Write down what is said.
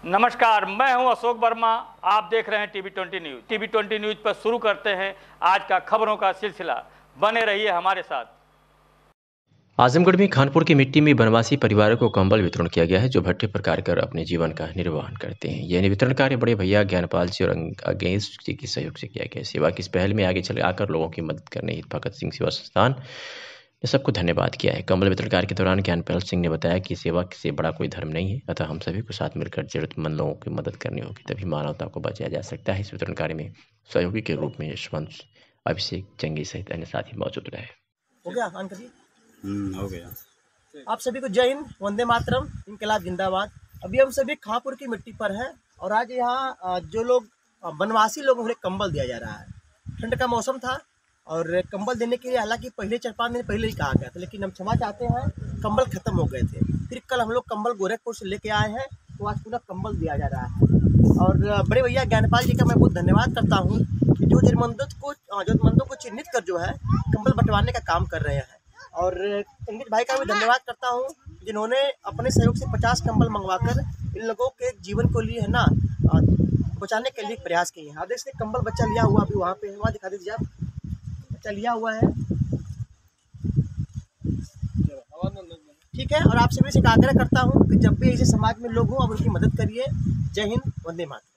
नमस्कार, मैं हूं अशोक वर्मा। आप देख रहे हैं टीवी20 न्यूज। टीवी20 न्यूज पर शुरू करते हैं आज का खबरों का सिलसिला। बने रहिए हमारे साथ। आजमगढ़ में खानपुर की मिट्टी में बनवासी परिवारों को कंबल वितरण किया गया है, जो भट्टे पर कार्य कर अपने जीवन का निर्वहन करते हैं। यह वितरण कार्य बड़े भैया ज्ञानपाल जी और अंगेश जी के सहयोग से किया गया। सेवा की इस पहल में आगे चले आकर लोगों की मदद करने हेतु भगत सिंह सेवा संस्थान ने सबको धन्यवाद किया है। कंबल वितरण कार्य के दौरान ज्ञानपाल सिंह ने बताया कि सेवा से बड़ा कोई धर्म नहीं है, अतः हम सभी को साथ मिलकर जरूरतमंद लोगों की मदद करनी होगी, तभी मानवता को बचाया जा सकता है। इस वितरण कार्य में सहयोगी के रूप में यशवंत, अभिषेक, जंगी सहित अन्य साथी मौजूद रहे। हो गया अंकल जी? हो गया। आप सभी को जय हिंद, वंदे मातरम, इनकलाब जिंदाबाद। अभी हम सभी खानपुर की मिट्टी पर हैं और आज यहाँ जो लोग बनवासी लोग उन्हें कंबल दिया जा रहा है। ठंड का मौसम था और कंबल देने के लिए हालांकि पहले 4-5 दिन पहले ही कहा गया था, लेकिन हम क्षमा चाहते हैं, कंबल खत्म हो गए थे। फिर कल हम लोग कंबल गोरखपुर से लेके आए हैं, तो आज पूरा कंबल दिया जा रहा है। और बड़े भैया ज्ञानपाल जी का मैं बहुत धन्यवाद करता हूँ कि जो जरूरतमंदों को चिन्हित कर जो है कंबल बंटवाने का काम कर रहे हैं। और संगीत भाई का भी धन्यवाद करता हूँ जिन्होंने अपने सहयोग से 50 कंबल मंगवाकर इन लोगों के जीवन को लिए है ना बचाने के लिए प्रयास किए हैं। आप देख सकते कंबल बच्चा लिया हुआ अभी वहाँ पे है, वहाँ दिखा दीजिए आप, बच्चा लिया हुआ है। ठीक है, और आप सभी से आग्रह करता हूँ कि जब भी ऐसे समाज में लोग हों आप उनकी मदद करिए। जय हिंद, वंदे मातरम।